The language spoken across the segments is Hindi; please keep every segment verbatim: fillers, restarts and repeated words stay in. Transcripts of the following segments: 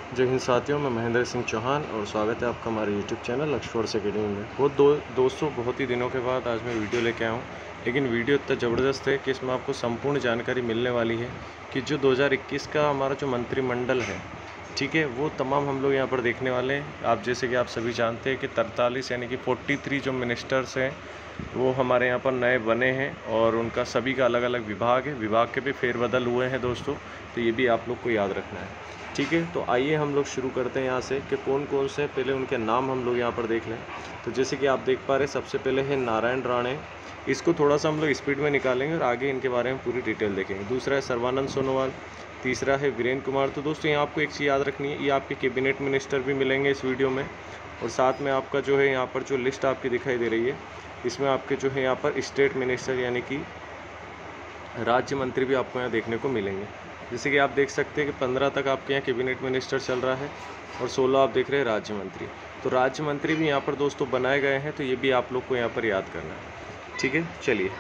जय हिंद साथियों, मैं महेंद्र सिंह चौहान और स्वागत है आपका हमारे YouTube channel Lakshya force academy में। बहुत दो दोस्तों बहुत ही दिनों के बाद आज मैं वीडियो लेके आया हूँ, लेकिन वीडियो इतना ज़बरदस्त है कि इसमें आपको संपूर्ण जानकारी मिलने वाली है कि जो दो हज़ार इक्कीस का हमारा जो मंत्रिमंडल है, ठीक है, वो तमाम हम लोग यहाँ पर देखने वाले हैं। आप जैसे कि आप सभी जानते हैं कि तैंतालीस यानी कि तैंतालीस जो मिनिस्टर्स हैं वो हमारे यहाँ पर नए बने हैं और उनका सभी का अलग अलग विभाग है। विभाग के भी फेरबदल हुए हैं दोस्तों, तो ये भी आप लोग को याद रखना है, ठीक है। तो आइए हम लोग शुरू करते हैं यहाँ से कि कौन कौन से पहले उनके नाम हम लोग यहाँ पर देख लें। तो जैसे कि आप देख पा रहे हैं, सबसे पहले है नारायण राणे। इसको थोड़ा सा हम लोग स्पीड में निकालेंगे और आगे इनके बारे में पूरी डिटेल देखेंगे। दूसरा है सर्बानंद सोनोवाल। तीसरा है वीरेंद्र कुमार। तो दोस्तों यहाँ आपको एक चीज़ याद रखनी है, ये आपके कैबिनेट मिनिस्टर भी मिलेंगे इस वीडियो में, और साथ में आपका जो है यहाँ पर जो लिस्ट आपकी दिखाई दे रही है, इसमें आपके जो है यहाँ पर स्टेट मिनिस्टर यानी कि राज्य मंत्री भी आपको यहाँ देखने को मिलेंगे। जैसे कि आप देख सकते हैं कि पंद्रह तक आपके यहाँ कैबिनेट मिनिस्टर चल रहा है और सोलह आप देख रहे हैं राज्य मंत्री। तो राज्य मंत्री भी यहाँ पर दोस्तों बनाए गए हैं, तो ये भी आप लोग को यहाँ पर याद करना है, ठीक है। चलिए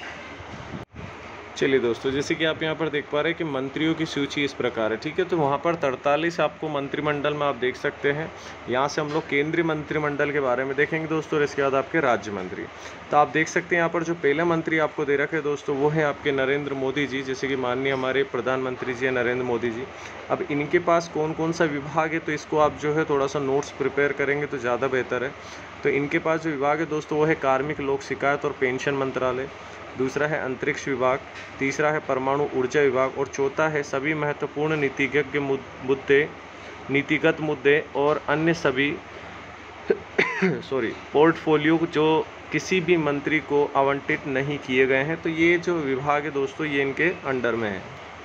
चलिए दोस्तों, जैसे कि आप यहाँ पर देख पा रहे हैं कि मंत्रियों की सूची इस प्रकार है, ठीक है। तो वहाँ पर तैंतालीस आपको मंत्रिमंडल में आप देख सकते हैं। यहाँ से हम लोग केंद्रीय मंत्रिमंडल के बारे में देखेंगे दोस्तों, और इसके बाद आपके राज्य मंत्री। तो आप देख सकते हैं यहाँ पर जो पहले मंत्री आपको दे रखे दोस्तों, वो है आपके नरेंद्र मोदी जी, जैसे कि माननीय हमारे प्रधानमंत्री जी हैं नरेंद्र मोदी जी। अब इनके पास कौन कौन सा विभाग है, तो इसको आप जो है थोड़ा सा नोट्स प्रिपेयर करेंगे तो ज़्यादा बेहतर है। तो इनके पास जो विभाग है दोस्तों, वो है कार्मिक लोक शिकायत और पेंशन मंत्रालय। दूसरा है अंतरिक्ष विभाग। तीसरा है परमाणु ऊर्जा विभाग। और चौथा है सभी महत्वपूर्ण नीतिज्ञ मुद्दे नीतिगत मुद्दे और अन्य सभी सॉरी पोर्टफोलियो जो किसी भी मंत्री को आवंटित नहीं किए गए हैं। तो ये जो विभाग है दोस्तों, ये इनके अंडर में है।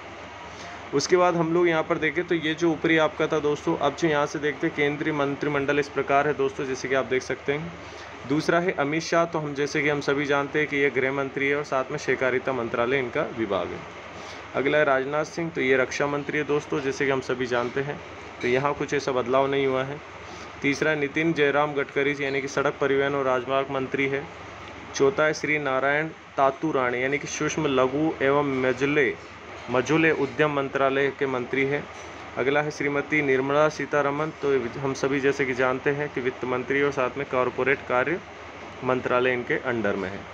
उसके बाद हम लोग यहाँ पर देखें तो ये जो ऊपरी आपका था दोस्तों, अब जो यहाँ से देखते हैं केंद्रीय मंत्रिमंडल इस प्रकार है दोस्तों, जैसे कि आप देख सकते हैं। दूसरा है अमित शाह। तो हम जैसे कि हम सभी जानते हैं कि ये गृह मंत्री है और साथ में सहकारिता मंत्रालय इनका विभाग है। अगला है राजनाथ सिंह। तो ये रक्षा मंत्री है दोस्तों, जैसे कि हम सभी जानते हैं। तो यहाँ कुछ ऐसा बदलाव नहीं हुआ है। तीसरा है नितिन जयराम गडकरी यानी कि सड़क परिवहन और राजमार्ग मंत्री है। चौथा है श्री नारायण तातू राणे यानी कि सूक्ष्म लघु एवं मझोले मझोले उद्यम मंत्रालय के मंत्री है। अगला है श्रीमती निर्मला सीतारमन। तो हम सभी जैसे कि जानते हैं कि वित्त मंत्री और साथ में कॉरपोरेट कार्य मंत्रालय इनके अंडर में है।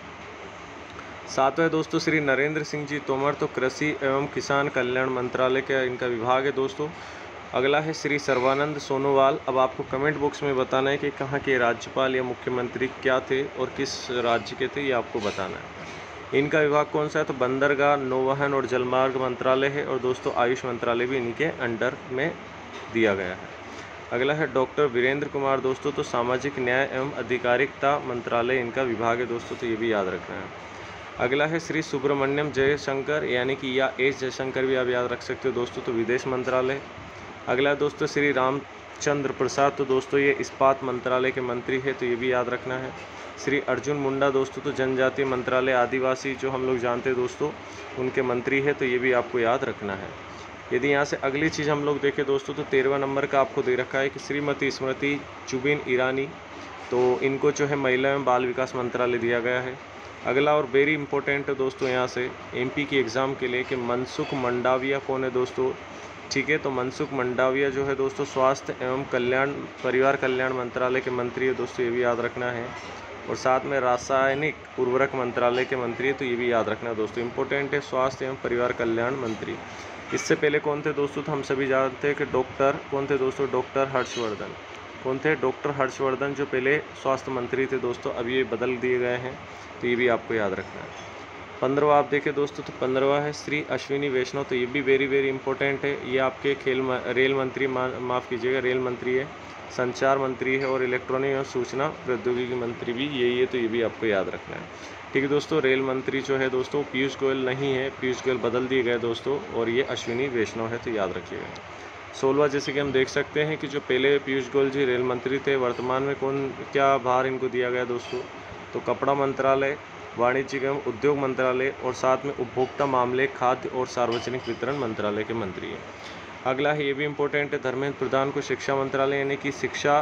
सातवें दोस्तों श्री नरेंद्र सिंह जी तोमर। तो कृषि एवं किसान कल्याण मंत्रालय का इनका विभाग है दोस्तों। अगला है श्री सर्बानंद सोनोवाल। अब आपको कमेंट बॉक्स में बताना है कि कहाँ के राज्यपाल या मुख्यमंत्री क्या थे और किस राज्य के थे, ये आपको बताना है। इनका विभाग कौन सा है, तो बंदरगाह नौवहन और जलमार्ग मंत्रालय है। और दोस्तों आयुष मंत्रालय भी इनके अंडर में दिया गया है। अगला है डॉक्टर वीरेंद्र कुमार दोस्तों। तो सामाजिक न्याय एवं अधिकारिता मंत्रालय इनका विभाग है दोस्तों, तो ये भी याद रखना है। अगला है श्री सुब्रमण्यम जयशंकर यानी कि या एस जयशंकर भी आप याद रख सकते हो दोस्तों, तो विदेश मंत्रालय। अगला है दोस्तों श्री रामचंद्र प्रसाद। तो दोस्तों ये इस्पात मंत्रालय के मंत्री है, तो ये भी याद रखना है। श्री अर्जुन मुंडा दोस्तों, तो जनजातीय मंत्रालय आदिवासी जो हम लोग जानते हैं दोस्तों, उनके मंत्री है, तो ये भी आपको याद रखना है। यदि यहाँ से अगली चीज़ हम लोग देखें दोस्तों, तो तेरहवा नंबर का आपको दे रखा है कि श्रीमती स्मृति जुबिन ईरानी। तो इनको जो है महिला एवं बाल विकास मंत्रालय दिया गया है। अगला और वेरी इंपॉर्टेंट है दोस्तों यहाँ से एमपी की एग्ज़ाम के लिए कि मनसुख मंडाविया कौन है दोस्तों, ठीक है। तो मनसुख मंडाविया जो है दोस्तों स्वास्थ्य एवं कल्याण परिवार कल्याण मंत्रालय के मंत्री है दोस्तों, ये भी याद रखना है। और साथ में रासायनिक उर्वरक मंत्रालय के मंत्री है, तो ये भी याद रखना है दोस्तों, इंपॉर्टेंट है स्वास्थ्य एवं परिवार कल्याण मंत्री। इससे पहले कौन थे दोस्तों, तो हम सभी जानते हैं कि डॉक्टर कौन थे दोस्तों, डॉक्टर हर्षवर्धन। कौन थे, डॉक्टर हर्षवर्धन, जो पहले स्वास्थ्य मंत्री थे दोस्तों, अब ये बदल दिए गए हैं, तो ये भी आपको याद रखना है। पंद्रहवा आप देखें दोस्तों, तो पंद्रहवा है श्री अश्विनी वैष्णव। तो ये भी वेरी वेरी इंपॉर्टेंट है। ये आपके खेल रेल मंत्री माफ़ कीजिएगा रेल मंत्री है, संचार मंत्री है और इलेक्ट्रॉनिक और सूचना प्रौद्योगिकी मंत्री भी यही है, तो ये भी आपको याद रखना है, ठीक है दोस्तों। रेल मंत्री जो है दोस्तों पीयूष गोयल नहीं है, पीयूष गोयल बदल दिए गए दोस्तों, और ये अश्विनी वैष्णव है, तो याद रखिएगा। सोलवा जैसे कि हम देख सकते हैं कि जो पहले पीयूष गोयल जी रेल मंत्री थे, वर्तमान में कौन क्या भार इनको दिया गया दोस्तों, तो कपड़ा मंत्रालय, वाणिज्य एवं उद्योग मंत्रालय और साथ में उपभोक्ता मामले, खाद्य और सार्वजनिक वितरण मंत्रालय के मंत्री हैं। अगला है ये भी इम्पोर्टेंट है, धर्मेंद्र प्रधान को शिक्षा मंत्रालय यानी कि शिक्षा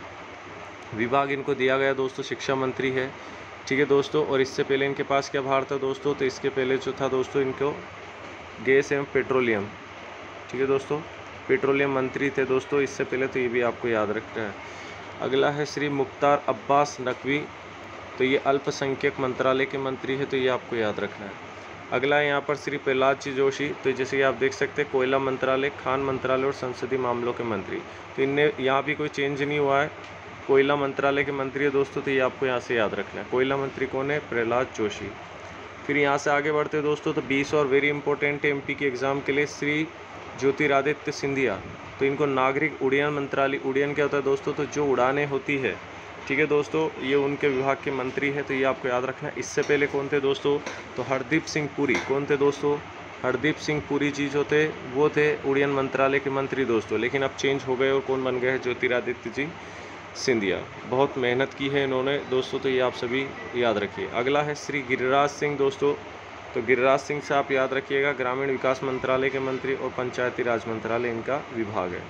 विभाग इनको दिया गया दोस्तों, शिक्षा मंत्री है, ठीक है दोस्तों। और इससे पहले इनके पास क्या भार था दोस्तों, तो इसके पहले जो था दोस्तों इनको गैस एवं पेट्रोलियम, ठीक है दोस्तों। पेट्रोलियम मंत्री थे दोस्तों इससे पहले, तो ये भी आपको याद रखना है। अगला है श्री मुख्तार अब्बास नकवी, तो ये अल्पसंख्यक मंत्रालय के मंत्री है, तो ये आपको याद रखना है। अगला है यहाँ पर श्री प्रहलाद जी जोशी, तो जैसे कि आप देख सकते हैं कोयला मंत्रालय, खान मंत्रालय और संसदीय मामलों के मंत्री, तो इनने यहाँ भी कोई चेंज नहीं हुआ है, कोयला मंत्रालय के मंत्री है दोस्तों, तो ये आपको यहाँ से याद रखना है। कोयला मंत्री कौन है? प्रहलाद जोशी। फिर यहाँ से आगे बढ़ते दोस्तों, तो बीस और वेरी इंपॉर्टेंट एमपी के एग्ज़ाम के लिए श्री ज्योतिरादित्य सिंधिया, तो इनको नागरिक उड्डयन मंत्रालय, उड्डयन क्या होता है दोस्तों? तो जो उड़ानें होती है, ठीक है दोस्तों, ये उनके विभाग के मंत्री हैं, तो ये आपको याद रखना है। इससे पहले कौन थे दोस्तों? तो हरदीप सिंह पुरी। कौन थे दोस्तों? हरदीप सिंह पुरी जी जो थे वो थे उड्डयन मंत्रालय के मंत्री दोस्तों, लेकिन अब चेंज हो गए और कौन बन गए हैं? ज्योतिरादित्य जी सिंधिया। बहुत मेहनत की है इन्होंने दोस्तों, तो ये आप सभी याद रखिए। अगला है श्री गिरिराज सिंह दोस्तों, तो गिरिराज सिंह से आप याद रखिएगा, ग्रामीण विकास मंत्रालय के मंत्री और पंचायती राज मंत्रालय इनका विभाग है।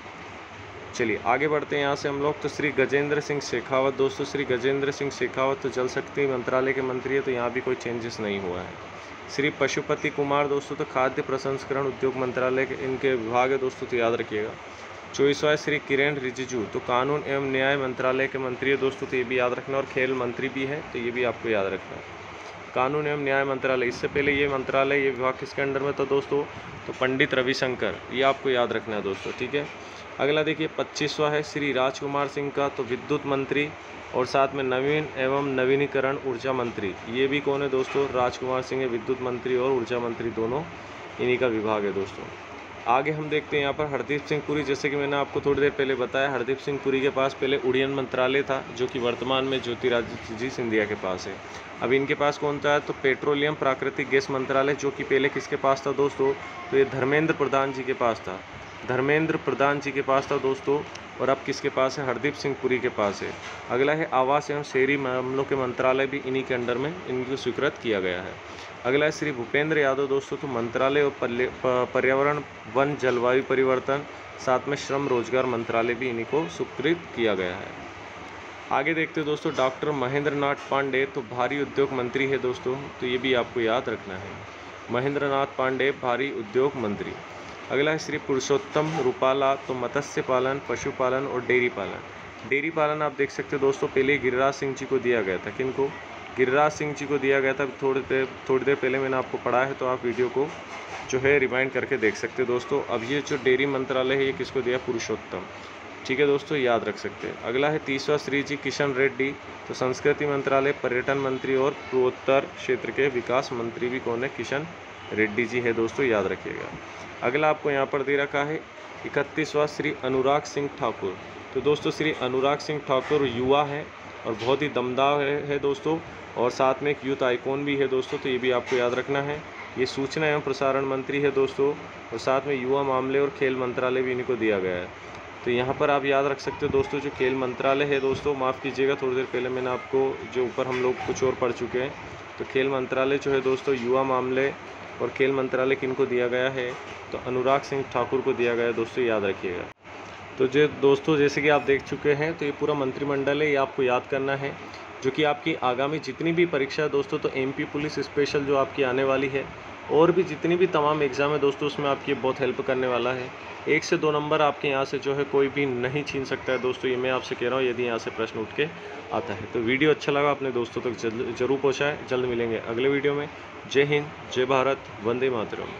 चलिए आगे बढ़ते हैं यहाँ से हम लोग। तो श्री गजेंद्र सिंह शेखावत दोस्तों, श्री गजेंद्र सिंह शेखावत तो जल शक्ति मंत्रालय के मंत्री है, तो यहाँ भी कोई चेंजेस नहीं हुआ है। श्री पशुपति कुमार दोस्तों, तो खाद्य प्रसंस्करण उद्योग मंत्रालय के इनके विभाग है दोस्तों, तो याद रखिएगा। चौबीसवां श्री किरेन रिजिजू, तो कानून एवं न्याय मंत्रालय के मंत्री है दोस्तों, तो ये भी याद रखना, और खेल मंत्री भी है, तो ये भी आपको याद रखना है। कानून एवं न्याय मंत्रालय, इससे पहले ये मंत्रालय, ये विभाग किसके अंडर में था दोस्तों? तो पंडित रविशंकर, ये आपको याद रखना है दोस्तों, ठीक है। अगला देखिए पच्चीसवां है श्री राजकुमार सिंह का, तो विद्युत मंत्री और साथ में नवीन एवं नवीनीकरण ऊर्जा मंत्री, ये भी कौन है दोस्तों? राजकुमार सिंह है, विद्युत मंत्री और ऊर्जा मंत्री दोनों इन्हीं का विभाग है दोस्तों। आगे हम देखते हैं यहाँ पर हरदीप सिंह पुरी, जैसे कि मैंने आपको थोड़ी देर पहले बताया, हरदीप सिंह पुरी के पास पहले उड्डयन मंत्रालय था, जो कि वर्तमान में ज्योतिरादित्य जी सिंधिया के पास है। अब इनके पास कौन था? तो पेट्रोलियम प्राकृतिक गैस मंत्रालय, जो कि पहले किसके पास था दोस्तों? तो ये धर्मेंद्र प्रधान जी के पास था, धर्मेंद्र प्रधान जी के पास था दोस्तों, और अब किसके पास है? हरदीप सिंह पुरी के पास है। अगला है आवास एवं शहरी मामलों के मंत्रालय, भी इन्हीं के अंडर में इनको स्वीकृत किया गया है। अगला है श्री भूपेंद्र यादव दोस्तों, तो मंत्रालय और पर्यावरण, वन, जलवायु परिवर्तन, साथ में श्रम रोजगार मंत्रालय भी इन्हीं को स्वीकृत किया गया है। आगे देखते हैं दोस्तों डॉक्टर महेंद्र नाथ पांडे, तो भारी उद्योग मंत्री है दोस्तों, तो ये भी आपको याद रखना है, महेंद्र नाथ पांडे भारी उद्योग मंत्री। अगला है श्री पुरुषोत्तम रूपाला, तो मत्स्य पालन, पशुपालन और डेयरी पालन। डेयरी पालन आप देख सकते हो दोस्तों, पहले गिरिराज सिंह जी को दिया गया था। किनको? गिरिराज सिंह जी को दिया गया था, थोड़ी देर थोड़ी देर पहले मैंने आपको पढ़ा है, तो आप वीडियो को जो है रिवाइंड करके देख सकते हो दोस्तों। अब ये जो डेयरी मंत्रालय है, ये किसको दिया? पुरुषोत्तम, ठीक है दोस्तों, याद रख सकते हैं। अगला है तीसरा श्री जी किशन रेड्डी, तो संस्कृति मंत्रालय, पर्यटन मंत्री और पूर्वोत्तर क्षेत्र के विकास मंत्री भी कौन है? किशन रेड्डी जी है दोस्तों, याद रखिएगा। अगला आपको यहाँ पर दे रखा है इकतीसवां श्री अनुराग सिंह ठाकुर, तो दोस्तों श्री अनुराग सिंह ठाकुर युवा है और बहुत ही दमदार है, है दोस्तों, और साथ में एक यूथ आइकॉन भी है दोस्तों, तो ये भी आपको याद रखना है। ये सूचना एवं प्रसारण मंत्री है दोस्तों, और साथ में युवा मामले और खेल मंत्रालय भी इनको दिया गया है। तो यहाँ पर आप याद रख सकते हो दोस्तों, जो खेल मंत्रालय है दोस्तों, माफ़ कीजिएगा थोड़ी देर पहले मैंने आपको जो ऊपर हम लोग कुछ और पढ़ चुके हैं, तो खेल मंत्रालय जो है दोस्तों, युवा मामले और खेल मंत्रालय किनको दिया गया है? तो अनुराग सिंह ठाकुर को दिया गया है दोस्तों, याद रखिएगा। तो जो दोस्तों जैसे कि आप देख चुके हैं, तो ये पूरा मंत्रिमंडल है, ये आपको याद करना है, जो कि आपकी आगामी जितनी भी परीक्षा है दोस्तों, तो एमपी पुलिस स्पेशल जो आपकी आने वाली है, और भी जितनी भी तमाम एग्ज़ाम है दोस्तों, उसमें आपकी बहुत हेल्प करने वाला है। एक से दो नंबर आपके यहाँ से जो है कोई भी नहीं छीन सकता है दोस्तों, ये मैं आपसे कह रहा हूँ, यदि यहाँ से प्रश्न उठ के आता है। तो वीडियो अच्छा लगा, अपने दोस्तों तक जरूर पहुँचाएँ। जल्द मिलेंगे अगले वीडियो में। जय हिंद, जय भारत, वंदे मातरम।